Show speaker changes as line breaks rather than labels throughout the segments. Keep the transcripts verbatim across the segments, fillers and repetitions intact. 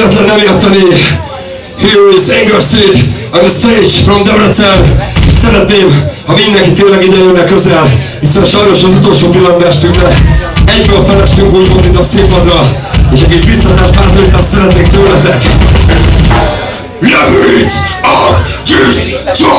véletlen nem érteni. Here is Angerseed on the stage from Debrecen. És szeretném, ha mindenki tényleg ide jönne közel, hiszen sajnos az utolsó pillanatban estünk le. Egyből felestünk úgymond itt a színpadra, és egy biztatás bátorítást szeretnék tőletek. Levitz a tisztály!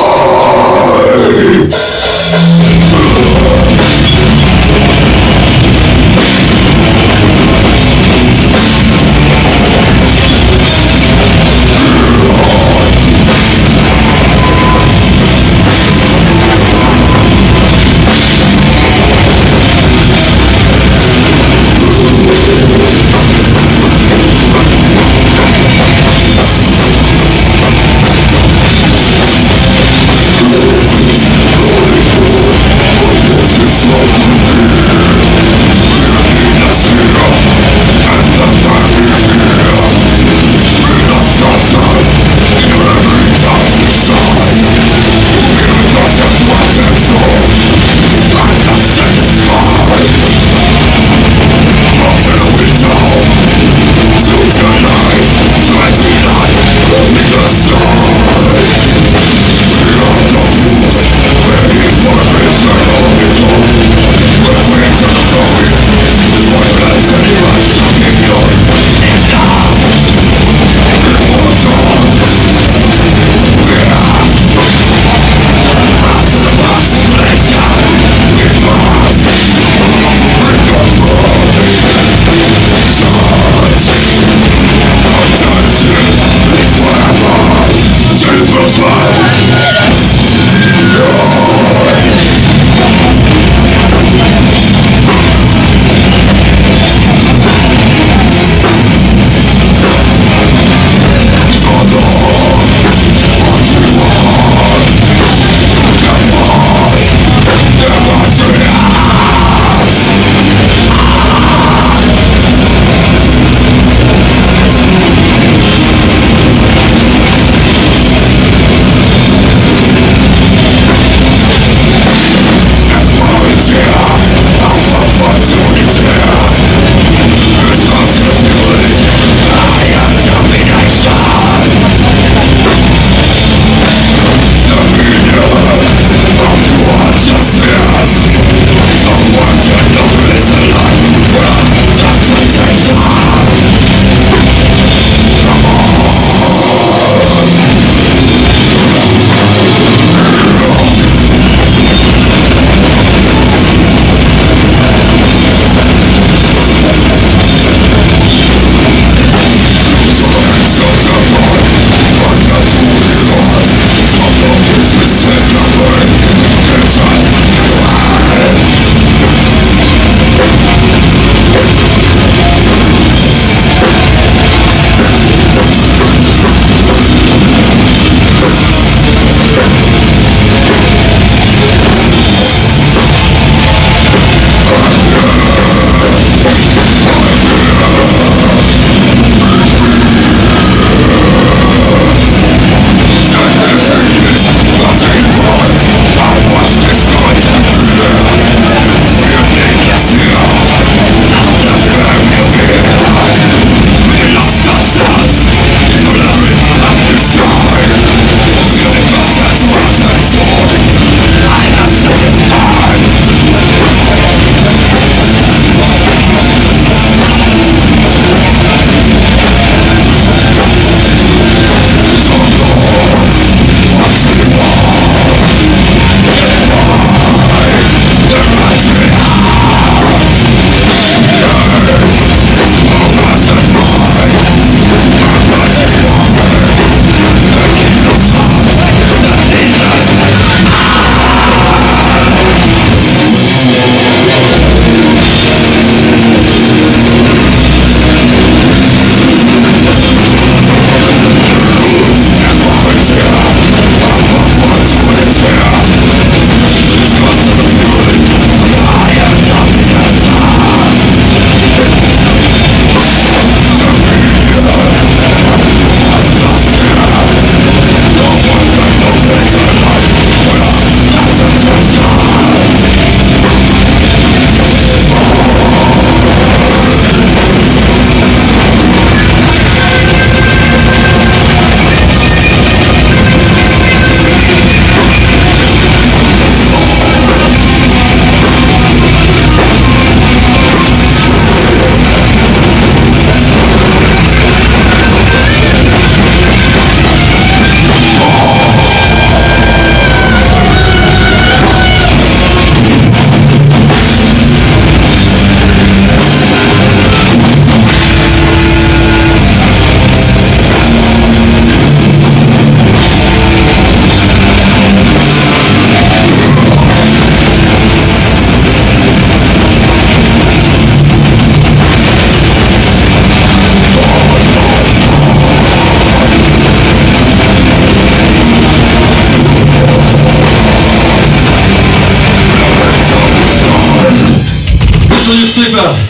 szépen!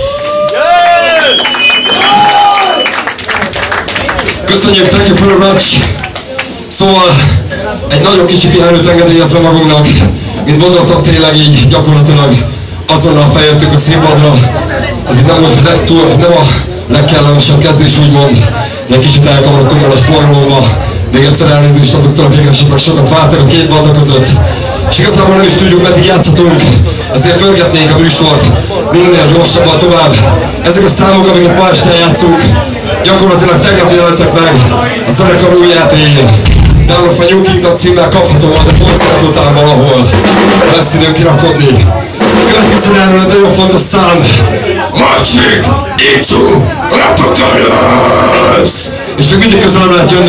Köszönjük, thank you very much! Szóval egy nagyon kicsi pihenőt engedélyezve magunknak, mint mondottam, tényleg így gyakorlatilag azonnal feljöttünk a színpadra. Ez itt nem, nem, nem a legkellemesebb kezdés, úgymond, de kicsit elkavarodtunk el a forralomba. Még egyszer elnézést azoktól, akik esetleg sokat vártak a két banda között. És igazából nem is tudjuk, meddig játszhatunk, ezért pörgetnénk a műsort minél gyorsabban tovább. Ezek a számok, amiket ma este játszunk, gyakorlatilag tegnap jelentek meg a zenekar új é pé-jén. Down of a New Kingdom címmel kapható volt a koncert után valahol. Lesz időn kirakodni. Következően erről egy nagyon fontos szám. Marching into Apocalypse! És még mindig közelebb lehet jönni.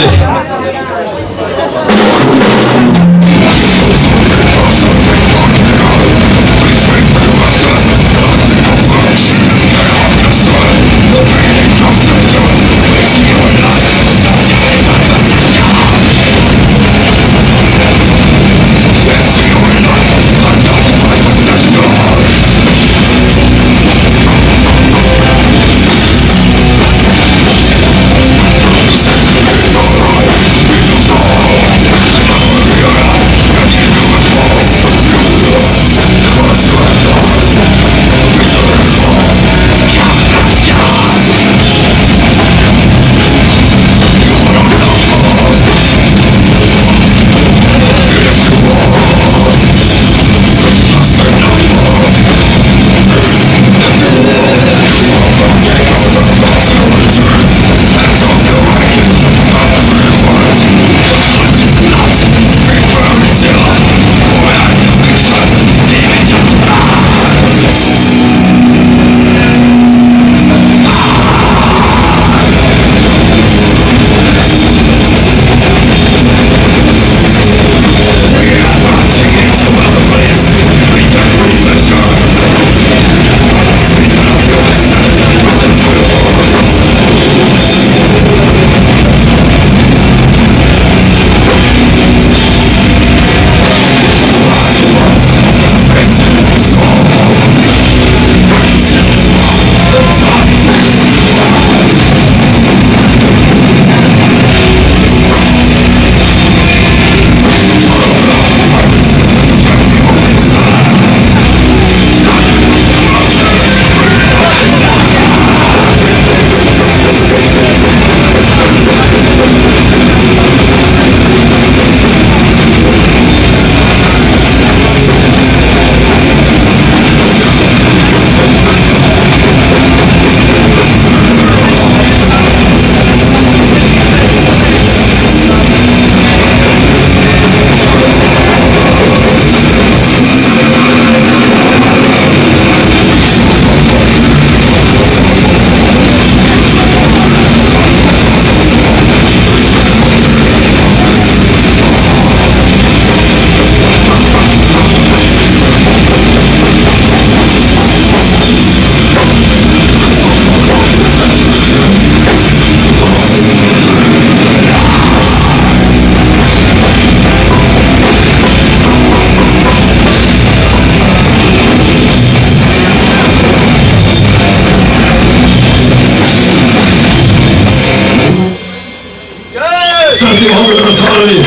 Szeretném hangokat hallani!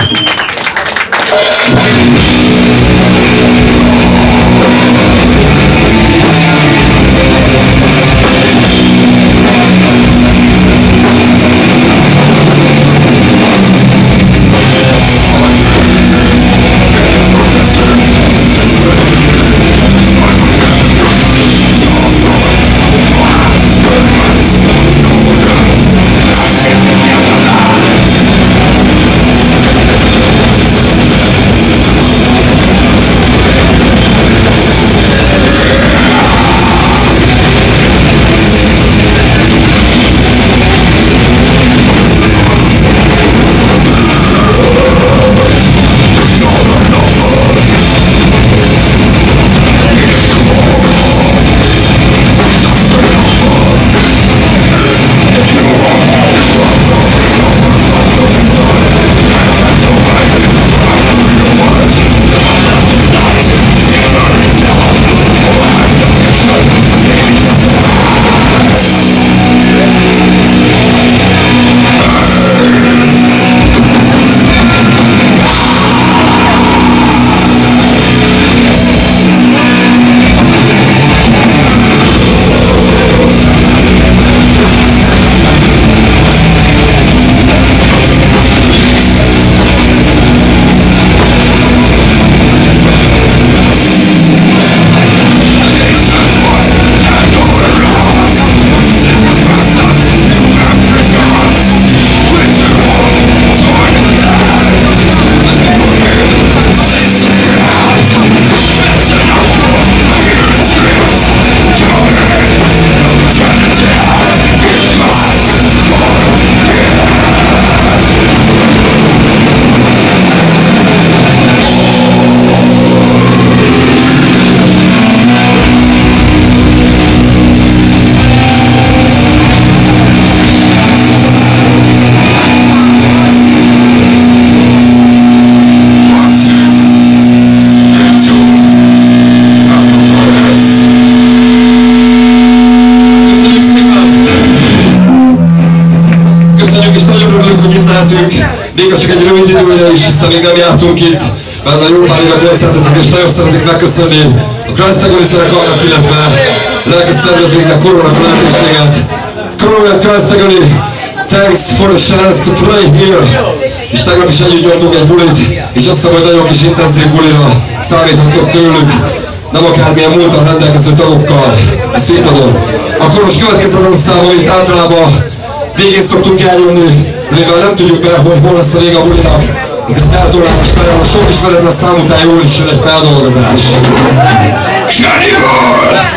még csak egy rövid időre is, hiszen még nem jártunk itt, mert már jó pár éve koncertezik, és nagyon szeretnék megköszönni a Christ Agony zenekarnak, illetve lelkes szervezőknek, Koronak a lehetőséget. Corona Christ Agony, thanks for the chance to play here. És tegnap is együtt nyomtunk egy bulit, és azt hiszem, hogy nagyon kis intenzív bulira számíthatok tőlük. Nem akármilyen múltan rendelkező tagokkal a színpadon. Akkor most következzen az szám, amit általában végén szoktunk elnyomni, mivel nem tudjuk be, hogy hol lesz a vége a bulinak. Ez egy eltorlás fel, a sok ismeretlen szám után jól is jön egy feldolgozás. Cannibal!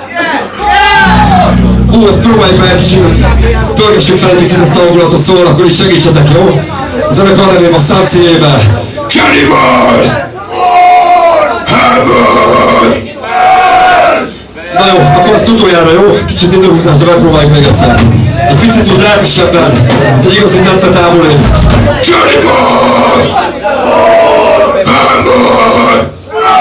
Hú, ezt próbáljuk meg egy kicsit, pörgessük fel egy picit ezt a hangulatot, szóval akkor is segítsetek, jó? A zenekar nevében a szám címében. Cannibal! Na jó, akkor azt utoljára, jó? Kicsit időhúzás, de megpróbáljuk még egyszer. Egy picit úgy lelkesebben, mint egy igazi tette táborén. Cannibal! Hammer!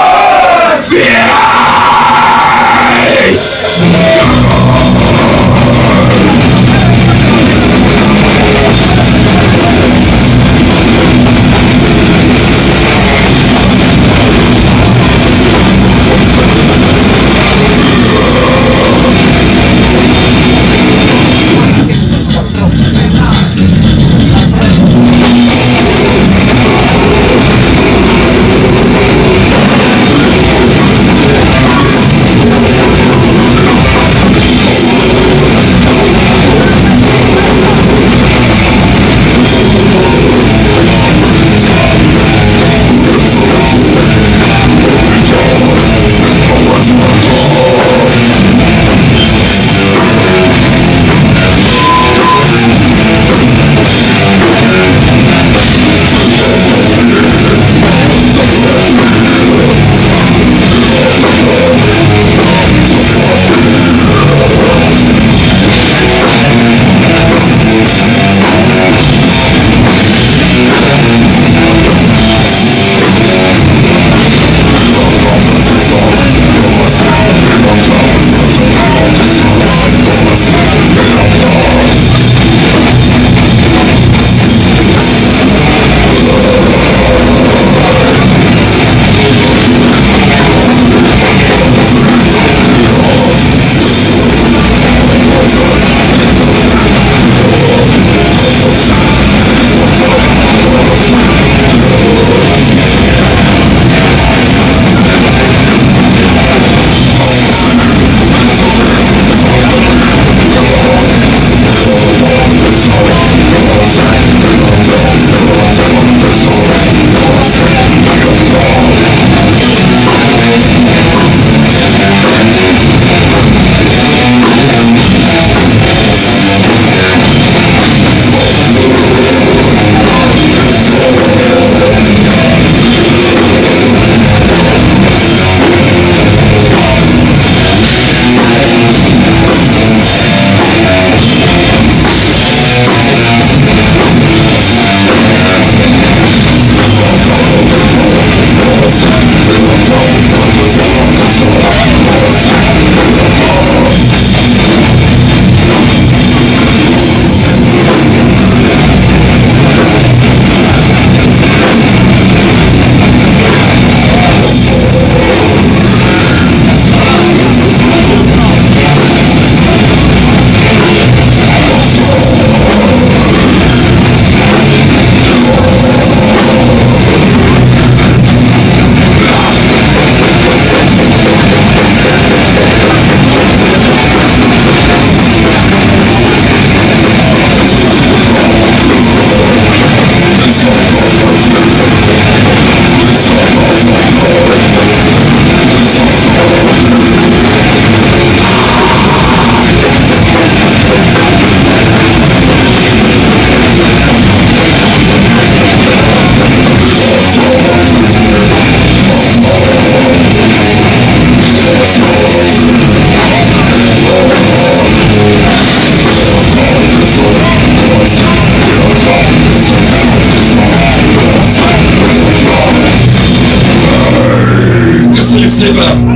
szépen!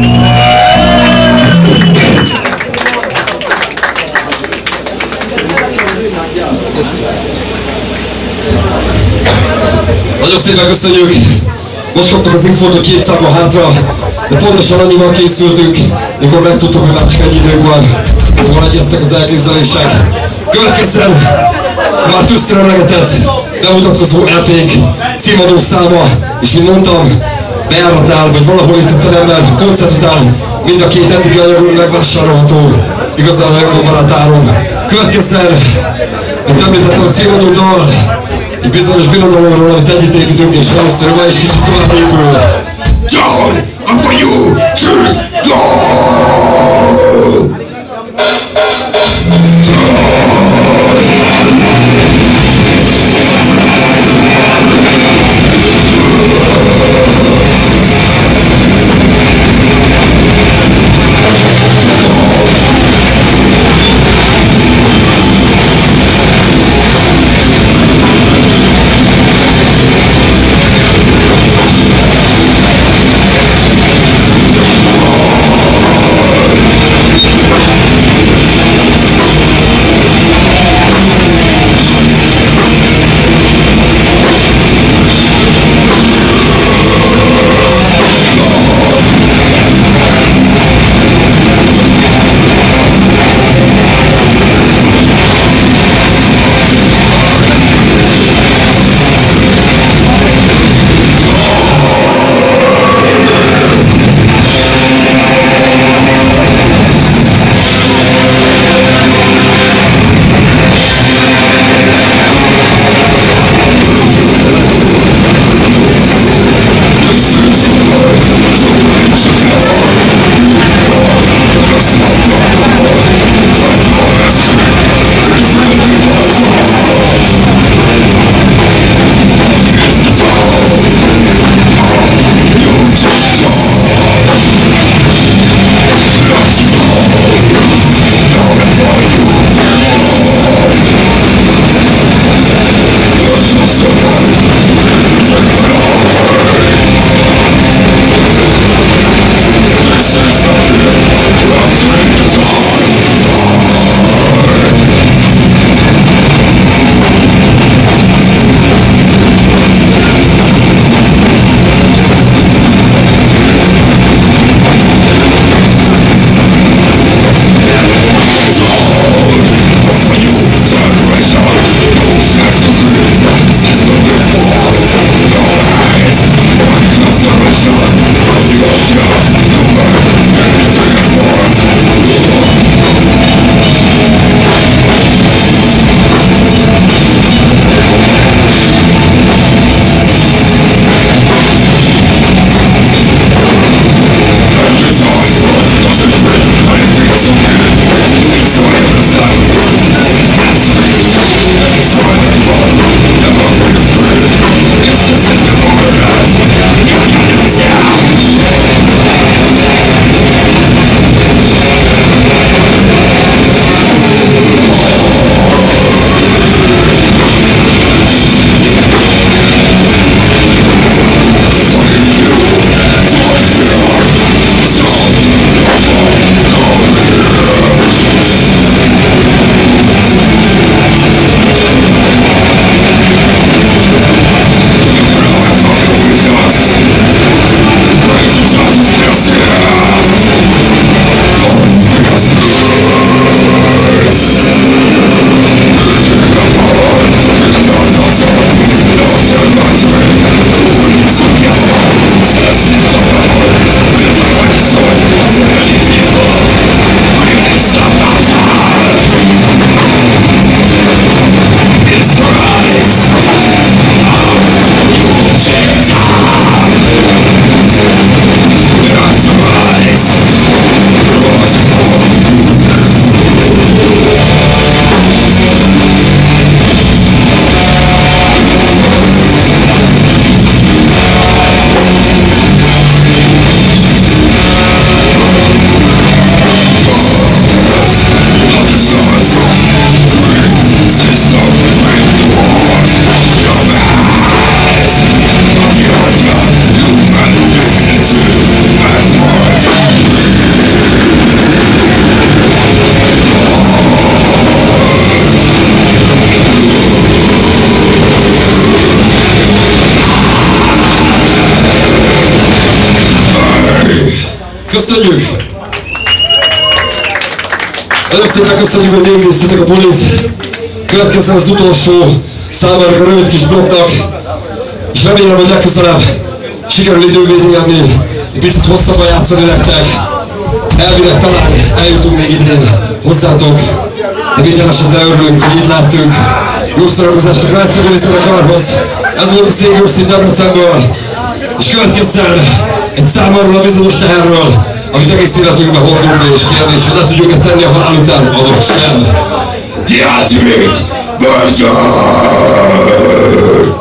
Nagyon szépen köszönjük! Most kaptuk az infót, hogy két számban hátra, de pontosan annyival készültünk, mikor megtudtuk, hogy már csak ennyi időnk van. Szóval egyeztek az elképzelések. Következzen a már többször emlegetett bemutatkozó é pénk címadó száma, és mint mondtam, bejáratnál, vagy valahol itt a teremben, a koncert után mind a két eddigi anyagunk megvásárolható, igazán a legjobb áron. Következzen, mint említettem a címadó dal, egy bizonyos birodalomról, amit együtt építünk, és valószínűleg ma is kicsit tovább épül. Down, up for you, go! Köszönjük! Először köszönjük, hogy végignéztétek a bulit. Következzen az utolsó számára a rövid kis blokknak, és remélem, hogy legközelebb sikerül idővédni jönni, egy picit hosszabban játszani nektek. Elvileg talán eljutunk még idén hozzátok, de minden esetre örülünk, hogy itt lettünk. Jó szórakozást a Krászlói zenekarhoz. Ez volt a Székőrszín Debrecenből, és következzen egy szám arról a bizonyos teherről, amit egész életünkben hordunk be és kérdés, hogy le tudjuk-e tenni a halál után, avagy sem. The Ultimate Burger!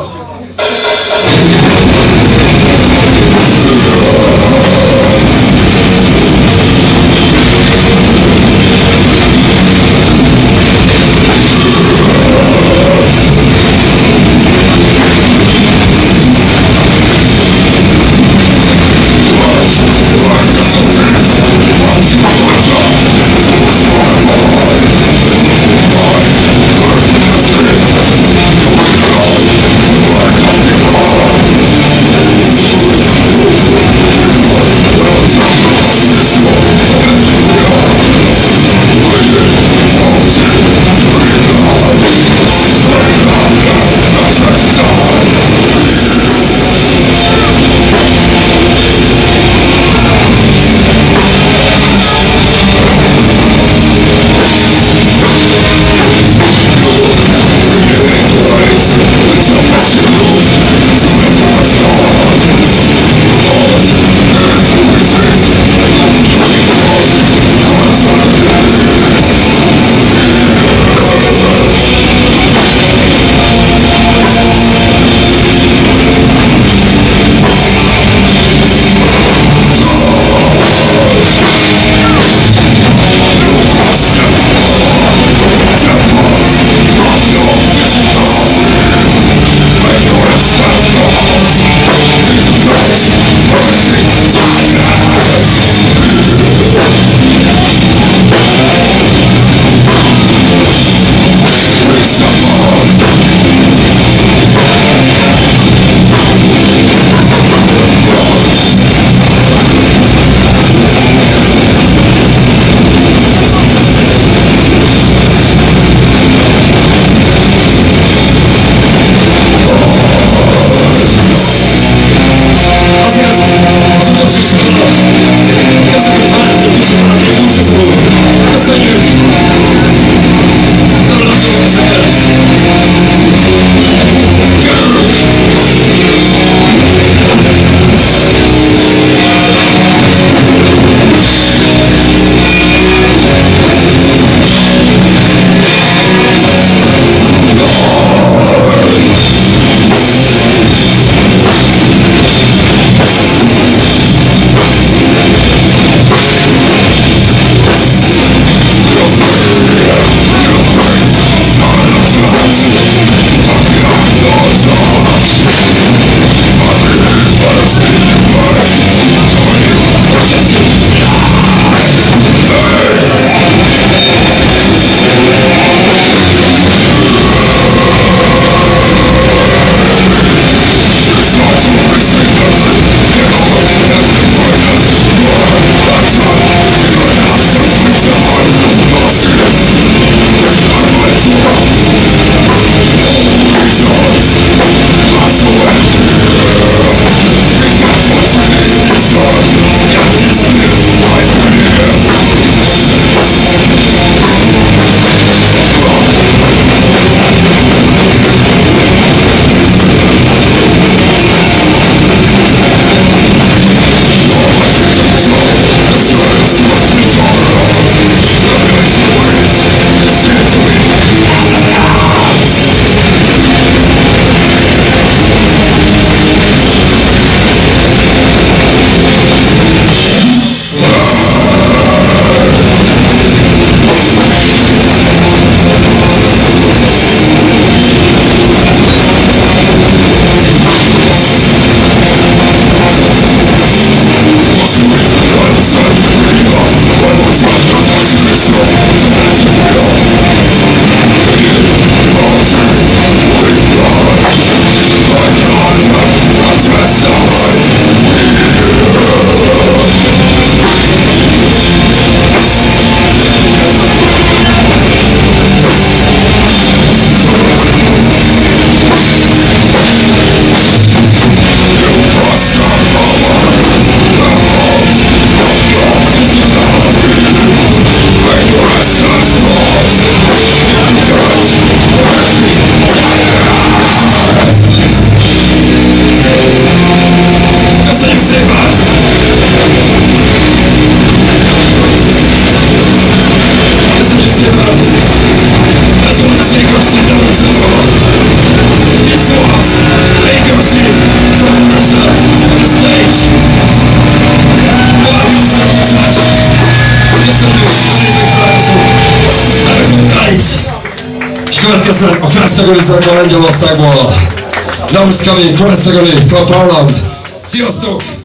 következzen a Krasztagoli zenga Lengyelországból. Now is coming, Krasztagoli from Poland. Sziasztok!